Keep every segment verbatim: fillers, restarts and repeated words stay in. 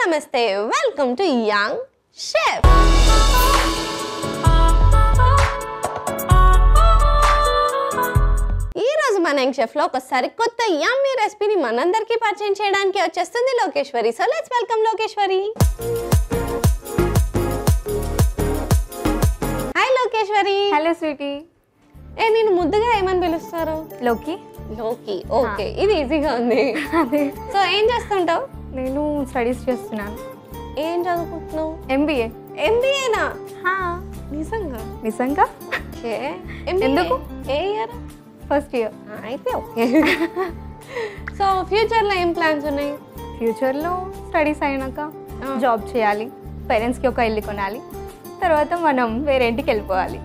నమస్తే welcome to young chef. ఈ రోజు మన యంగ్ షెఫ్ లో ఒక సరికొత్త యమ్మీ రెసిపీని మనందరికీ పరిచయం చేయడానికి వచ్చేస్తుంది Lokeshwari. So let's welcome Lokeshwari. Hi Lokeshwari. Hello sweetie. ఏ నేను ముద్దుగా ఏమని పిలుస్తారు? లోకి. లోకి. ఓకే, ఇది ఈజీగా ఉంది. అదే. సో ఏం చేస్తుంటావు? నేను స్టడీస్ చేస్తున్నాను. ఏం చదువుకుంటున్నావు? ఎంబీఏ. ఎంబీఏనా? నిజంగా? నిజంగా. ఓకే. ఎందుకు? ఏ ఇయర్? First year. అయితే ఓకే. సో ఫ్యూచర్లో ఏం ప్లాన్స్ ఉన్నాయి? ఫ్యూచర్లో స్టడీస్ అయినాక జాబ్ చేయాలి, పేరెంట్స్కి ఒక ఇల్లు కొనాలి, తర్వాత మనం వేరే ఇంటికి వెళ్ళిపోవాలి.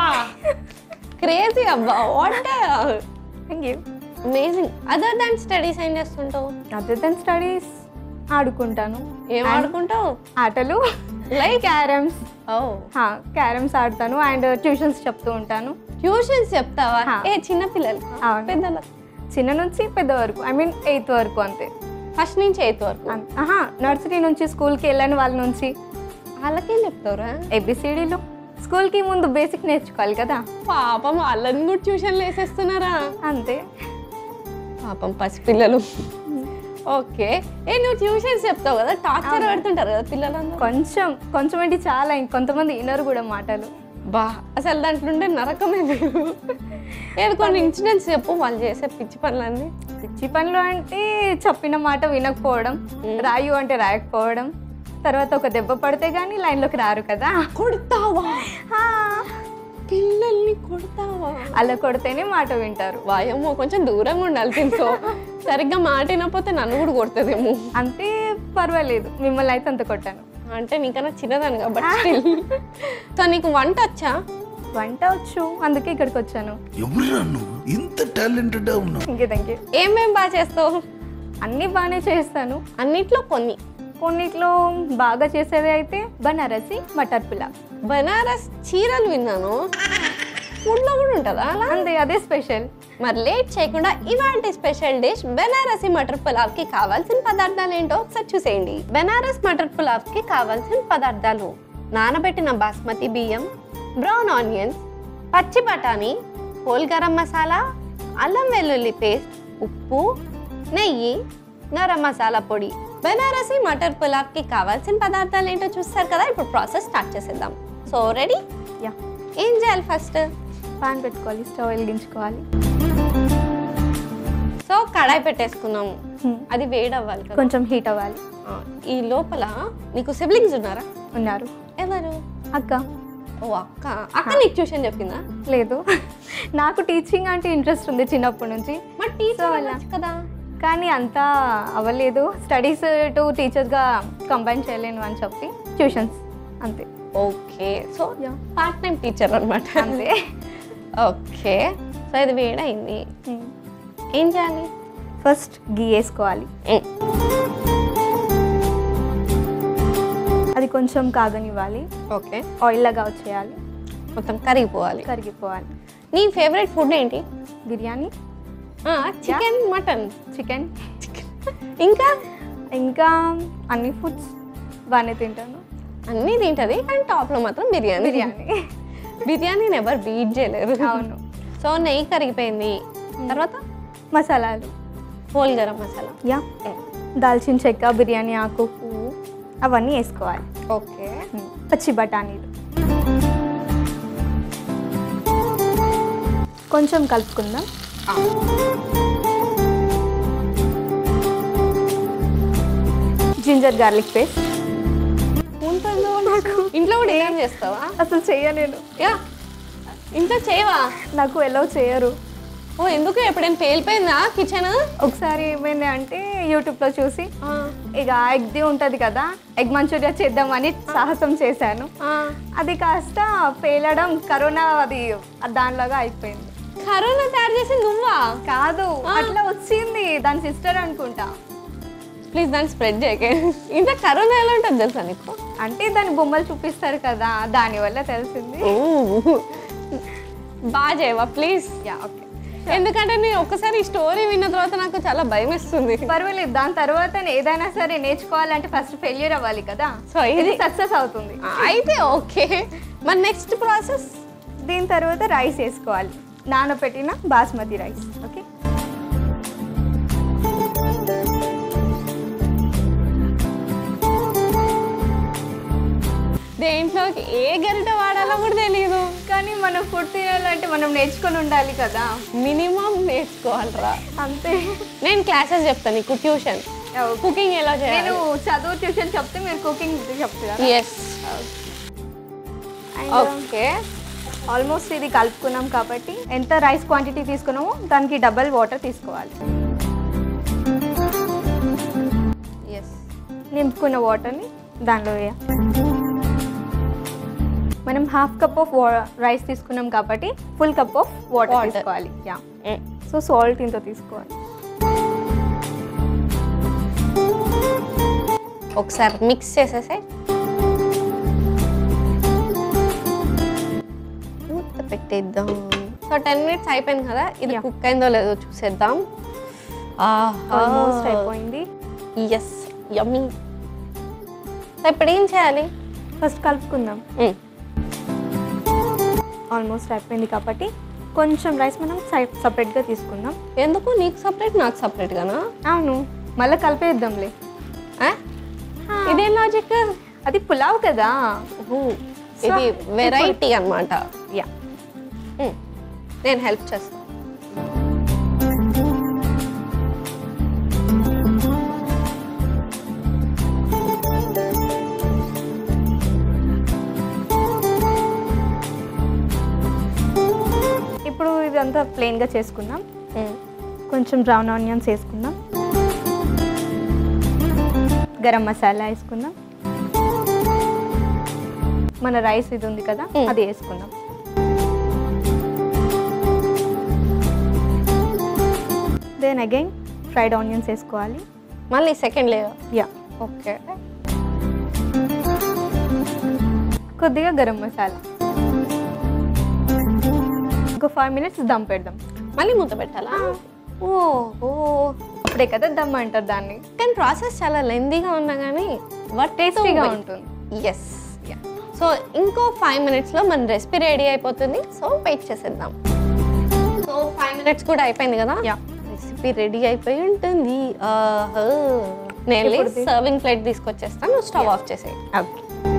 క్రేజీ అబ్బా. What thank you. Amazing. Other than studies ఏం చేస్తుంటావు? అదర్ దాన్ స్టడీస్ ఆడుకుంటాను. ఏం ఆడుకుంటావు? ఆటలు లైక్ క్యారమ్స్. ఓ క్యారమ్స్ ఆడతాను అండ్ ట్యూషన్స్ చెప్తూ ఉంటాను. ట్యూషన్స్ చెప్తావా? ఏ చిన్న పిల్లలు? పెద్దలు? చిన్న నుంచి పెద్ద వరకు, ఐ మీన్ ఎయిత్ వరకు అంతే. ఫస్ట్ నుంచి ఎయిత్ వరకు? ఆహా, నర్సరీ నుంచి స్కూల్కి వెళ్ళని వాళ్ళ నుంచి. వాళ్ళకేం చెప్తావురా? ఏబిసిడీలు. స్కూల్కి ముందు బేసిక్ నేర్చుకోవాలి కదా. పాపం వాళ్ళని కూడా ట్యూషన్లు వేసేస్తున్నారా? అంతే. పాపం పసిపిల్లలు. ఓకే. ఏ నువ్వు ట్యూషన్స్ చెప్తావు కదా, టార్చర్ పెడుతుంటారు కదా పిల్లలందరూ? కొంచెం కొంచెం ఏంటి, చాలా ఇంకొంతమంది వినరు కూడా మాటలు. బా, అసలు దాంట్లో ఉండే నరకమే లేదు. ఏడు కొన్ని ఇన్సిడెంట్స్ చెప్పు వాళ్ళు చేసే పిచ్చి పనులన్నీ. పిచ్చి పనులు అంటే చెప్పిన మాట వినకపోవడం, రాయు అంటే రాయకపోవడం, తర్వాత ఒక దెబ్బ పడితే కానీ లైన్లోకి రారు కదా. కొడతావా? పిల్లల్ని కొడతావా? అలా కొడితేనే మాట వింటారు. వాయమ్మో, కొంచెం దూరంగా ఉండాలి తింటూ. సరిగ్గా మాట వినకపోతే నన్ను కూడా కొడుతుందేమో. అంతే, పర్వాలేదు. మిమ్మల్ని అయితే అంత కొట్టాను. అంటే నీకన్నా చిన్నదాన్ని కాబట్టి. సో నీకు వంట వచ్చా? వంట వచ్చు, అందుకే ఇక్కడికి వచ్చాను. ఇంత టాలెంటెడ్ ఉన్నావు. Thank you thank you. ఏమేం బాగా చేస్తావు? అన్నీ బాగానే చేస్తాను. అన్నిట్లో కొన్ని. కొన్నిట్లో బాగా చేసేది అయితే బనారసి మటర్ పులావ్. బనారస్ చీరలు విన్నాను, ఫుడ్లో కూడా ఉంటుందా అలా? అంతే, అదే స్పెషల్. మరి లేట్ చేయకుండా ఇవాంటి స్పెషల్ డిష్ బనారసి మటర్ పులావ్కి కావాల్సిన పదార్థాలు ఏంటో ఒకసారి చూసేయండి. బనారస్ మటర్ పులావ్కి కావాల్సిన పదార్థాలు: నానబెట్టిన బాస్మతి బియ్యం, బ్రౌన్ ఆనియన్స్, పచ్చి బఠానీ, హోల్ గరం మసాలా, అల్లం వెల్లుల్లి పేస్ట్, ఉప్పు, నెయ్యి, గరం మసాలా పొడి. బనారసి మటర్ పులావ్కి కావాల్సిన పదార్థాలు ఏంటో చూస్తారు కదా. ఇప్పుడు ప్రాసెస్ స్టార్ట్ చేసేద్దాం. So ready? యా. ఏం చేయాలి? ఫస్ట్ పాన్ పెట్టుకోవాలి, స్టవ్ వెలిగించుకోవాలి. సో కడాయి పెట్టేసుకున్నాము, అది వేడి అవ్వాలి కదా, కొంచెం హీట్ అవ్వాలి. ఈ లోపల నీకు సిబ్లింగ్స్ ఉన్నారా? ఉన్నారు. ఎవరు? అక్క. ఓ అక్క. అక్క నీకు ట్యూషన్ చెప్పిందా? లేదు, నాకు టీచింగ్ అంటే ఇంట్రెస్ట్ ఉంది చిన్నప్పటి నుంచి. మరి టీచర్ కదా. కానీ అంతా అవ్వలేదు. స్టడీస్ టు టీచర్స్గా కంబైన్ చేయలేను అని చెప్పి ట్యూషన్స్ అంతే. Okay. So part time teacher అనమాట. అంతే. ఓకే. సో ఇది వేడైంది, ఏం చేయాలి? ఫస్ట్ గీ వేసుకోవాలి. అది కొంచెం కాగనివ్వాలి. ఓకే. ఆయిల్ లాగా వచ్చేయాలి, మొత్తం కరిగిపోవాలి. కరిగిపోవాలి. నీ ఫేవరెట్ ఫుడ్ ఏంటి? Biryani, chicken, mutton. చికెన్. ఇంకా ఇంకా అన్ని ఫుడ్స్ బాగానే తింటాను. అన్నీ తింటుంది కానీ టాప్లో మాత్రం బిర్యానీ. బిర్యానీ బిర్యానీని ఎవరు బీట్ చేయలేరు. అవును. సో నెయ్యి కరిగిపోయింది, తర్వాత మసాలాలు. హోల్ గరం మసాలా, యా, దాల్చిన చెక్క, బిర్యానీ ఆకు, పువ్వు అవన్నీ వేసుకోవాలి. ఓకే. పచ్చి బఠానీలు కొంచెం కలుపుకుందాం. Ginger garlic paste. ఇంట్లో కూడా ఏం చేస్తావా? అసలు చేయలేను. యా, ఇంట్లో చేయవా? నాకు ఎలా చేయరు. ఓ ఎందుకు? ఎప్పుడైనా పేలిపోయిందా కిచెన్? ఒకసారి ఏమైంది అంటే యూట్యూబ్లో చూసి ఇక ఎగ్ది ఉంటుంది కదా, ఎగ్ మంచూరియా చేద్దామని సాహసం చేశాను. అది కాస్త పేలడం, కరోనా అది దానిలాగా అయిపోయింది. కరోనా తయారు చేసి నువ్వా? కాదు, అట్లా వచ్చింది. దాని సిస్టర్ అనుకుంటా. ప్లీజ్ దాన్ని స్ప్రెడ్ చేయకే. ఇంత కరోనా ఎలా ఉంటుంది తెలుసా నీకు? అంటే దాని బొమ్మలు చూపిస్తారు కదా, దానివల్ల తెలిసింది. బాగా చేయవా ప్లీజ్? Yeah, okay. ఎందుకంటే నేను ఒక్కసారి ఈ స్టోరీ విన్న తర్వాత నాకు చాలా భయం వేస్తుంది. పర్వాలేదు, దాని తర్వాత ఏదైనా సరే నేర్చుకోవాలంటే ఫస్ట్ ఫెయిల్యూర్ అవ్వాలి కదా. సో ఇది సక్సెస్ అవుతుంది. అయితే ఓకే, మరి నెక్స్ట్ ప్రాసెస్? దీని తర్వాత రైస్ వేసుకోవాలి, నానబెట్టిన బాస్మతి రైస్. ఓకే, దేంట్లోకి ఏ గరిట వాడాలో కూడా తెలియదు. కానీ మనం ఫుడ్ తినాలంటే మనం నేర్చుకొని ఉండాలి కదా. మినిమం నేర్చుకోవాలరా. అంతే. నేను క్లాసెస్ చెప్తాను నీకు, ట్యూషన్ కుకింగ్ ఎలా చేయాలి. నేను చదువు ట్యూషన్ చెప్తే మీరు కుకింగ్ చెప్తారా? ఎస్. ఓకే, ఆల్మోస్ట్ ఇది కలుపుకున్నాం కాబట్టి ఎంత రైస్ క్వాంటిటీ తీసుకున్నామో దానికి డబల్ వాటర్ తీసుకోవాలి. ఎస్. నింపుకున్న వాటర్ని దానిలో వేయాలి. మనం హాఫ్ కప్ ఆఫ్ రైస్ తీసుకున్నాం కాబట్టి ఫుల్ కప్ ఆఫ్ వాటర్ తీసుకోవాలి. యా, సో సాల్ట్ ఇంత తీసుకోవాలి. ఒకసారి మిక్స్ చేసేసే మూత పెట్టేద్దాం. సో టెన్ మినిట్స్ అయిపోయింది కదా, ఇది కుక్ అయిందో లేదో చూసేద్దాం. ఆల్మోస్ట్ అయిపోయింది. ఎస్, యమ్మీ. సో ఇప్పుడు ఏం చేయాలి? ఫస్ట్ కలుపుకుందాం. ఆల్మోస్ట్ అయిపోయింది కాబట్టి కొంచెం రైస్ మనం సపరేట్గా తీసుకుందాం. ఎందుకు నీకు సపరేట్ నాకు సపరేట్గానా? అవును, మళ్ళీ కలిపేద్దాంలే. ఇదేం లాజిక్? అది పులావ్ కదా, ఇది వెరైటీ అన్నమాట. యా, నేను హెల్ప్ చేస్తాను. ఇప్పుడు ఇదంతా ప్లెయిన్గా చేసుకుందాం. కొంచెం బ్రౌన్ ఆనియన్స్ వేసుకుందాం, గరం మసాలా వేసుకుందాం, మన రైస్ ఇది ఉంది కదా అది వేసుకుందాం. దెన్ అగైన్ ఫ్రైడ్ ఆనియన్స్ వేసుకోవాలి. మళ్ళీ సెకండ్ లేయర్. Yeah, okay. కొద్దిగా గరం మసాలా. ఒక ఫైవ్ మినిట్స్ దమ్ పెడదాం. మళ్ళీ మూత పెట్టాలా? ఓహో, అప్పుడే కదా దమ్ అంటారు దాన్ని. కానీ ప్రాసెస్ చాలా లెందీగా ఉన్నా కానీ టేస్టీగా ఉంటుంది. ఎస్. సో ఇంకో ఫైవ్ మినిట్స్లో మన రెసిపీ రెడీ అయిపోతుంది. సో వెయిట్ చేసేద్దాం. సో ఫైవ్ మినిట్స్ కూడా అయిపోయింది కదా, రెసిపీ రెడీ అయిపోయి ఉంటుంది. నేను సర్వింగ్ ప్లేట్ తీసుకొచ్చేస్తాను, స్టవ్ ఆఫ్ చేసేయి. ఓకే.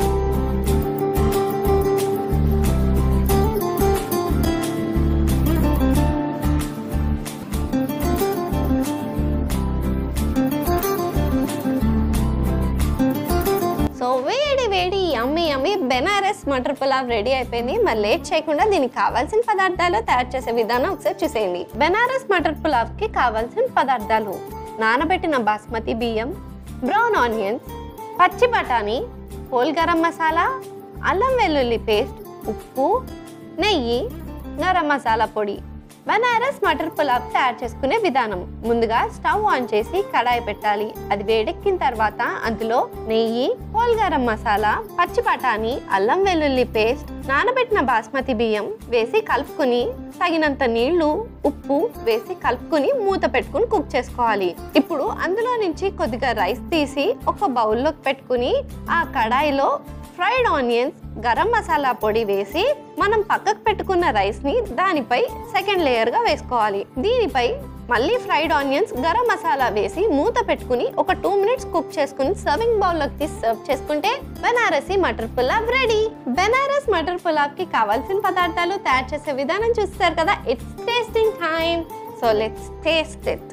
సో వేడి వేడి యమ్మీ యమ్మీ బెనారస్ మటర్ పులావ్ రెడీ అయిపోయింది. మరి లేట్ చేయకుండా దీనికి కావాల్సిన పదార్థాలు తయారు చేసే విధానం ఒకసారి చూసేయండి. బెనారస్ మటర్ పులావ్ కి కావాల్సిన పదార్థాలు: నానబెట్టిన బాస్మతి బియ్యం, బ్రౌన్ ఆనియన్స్, పచ్చి బఠానీ, హోల్ గరం మసాలా, అల్లం వెల్లుల్లి పేస్ట్, ఉప్పు, నెయ్యి, గరం మసాలా పొడి. బనారస్ మటర్ పులావ్ తయారు చేసుకునే విధానం: ముందుగా స్టవ్ ఆన్ చేసి కడాయి పెట్టాలి. అది వేడెక్కిన తర్వాత అందులో నెయ్యి, హోల్ గరం మసాలా, పచ్చి బఠానీ, అల్లం వెల్లుల్లి పేస్ట్, నానబెట్టిన బాస్మతి బియ్యం వేసి కలుపుకుని తగినంత నీళ్లు, ఉప్పు వేసి కలుపుకుని మూత పెట్టుకుని కుక్ చేసుకోవాలి. ఇప్పుడు అందులో నుంచి కొద్దిగా రైస్ తీసి ఒక బౌల్లోకి పెట్టుకుని ఆ కడాయిలో ఫ్రైడ్ ఆనియన్స్, గరం మసాలా పొడి వేసి మనం పక్కకు పెట్టుకున్న రైస్ ని దానిపై సెకండ్ లేయర్ గా వేసుకోవాలి. దీనిపై మళ్ళీ ఫ్రైడ్ ఆనియన్స్, గరం మసాలా వేసి మూత పెట్టుకుని ఒక టూ మినిట్స్ కుక్ చేసుకుని సర్వింగ్ బౌల్ లోకి తీసి సర్వ్ చేసుకుంటే బెనారసీ మటర్ పులావ్ రెడీ. బెనారస్ మటర్ పులావ్ కి కావాల్సిన పదార్థాలు తయారు చేసే విధానం చూస్తారు కదా. It's tasting time. So let's taste it.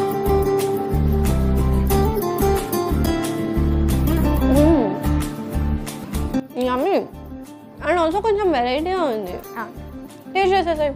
Yummy and also కొంచెం వెరైటీగా ఉంది. టేస్ట్ చేసేసాయి.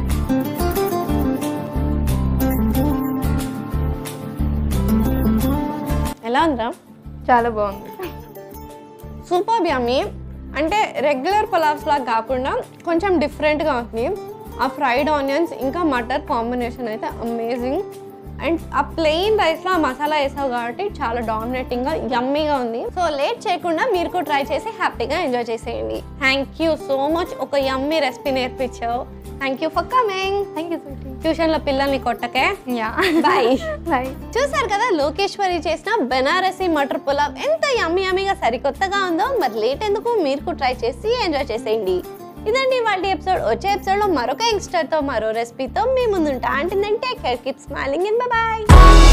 ఎలా ఉందా? చాలా బాగుంది. Super yummy. అంటే రెగ్యులర్ పులావ్స్ లాగా కాకుండా కొంచెం డిఫరెంట్గా ఉంది. ఆ ఫ్రైడ్ ఆనియన్స్ ఇంకా మటర్ కాంబినేషన్ అయితే అమేజింగ్. అండ్ ఆ ప్లెయిన్ రైస్లో ఆ మసాలా వేసావు కాబట్టి చాలా డామినేటింగ్గా యమ్మీగా ఉంది. సో లేట్ చేయకుండా మీరు కూడా ట్రై చేసి హ్యాపీగా ఎంజాయ్ చేసేయండి. Thank you so much. ఒక యమ్మీ రెసిపీ నేర్పించావు. Thank you for coming. Thank you sweetie. Tuition లో పిల్లల్ని కొట్టకే. Yeah bye bye. చూసారు కదా లోకేశ్వరి చేసిన బెనారసి మటర్ పులావ్ ఎంత యమ్మీ యమ్మీగా సరికొత్తగా ఉందో. మరి లేట్ ఎందుకు, మీరు ట్రై చేసి ఎంజాయ్ చేసేయండి. ఇదండి వాళ్ళ ఎపిసోడ్. వచ్చే ఎపిసోడ్ లో మరొక యంగ్స్టర్ తో మరో రెసిపీతో మీ ముందుంటా. అంటే take care, keep smiling and bye bye.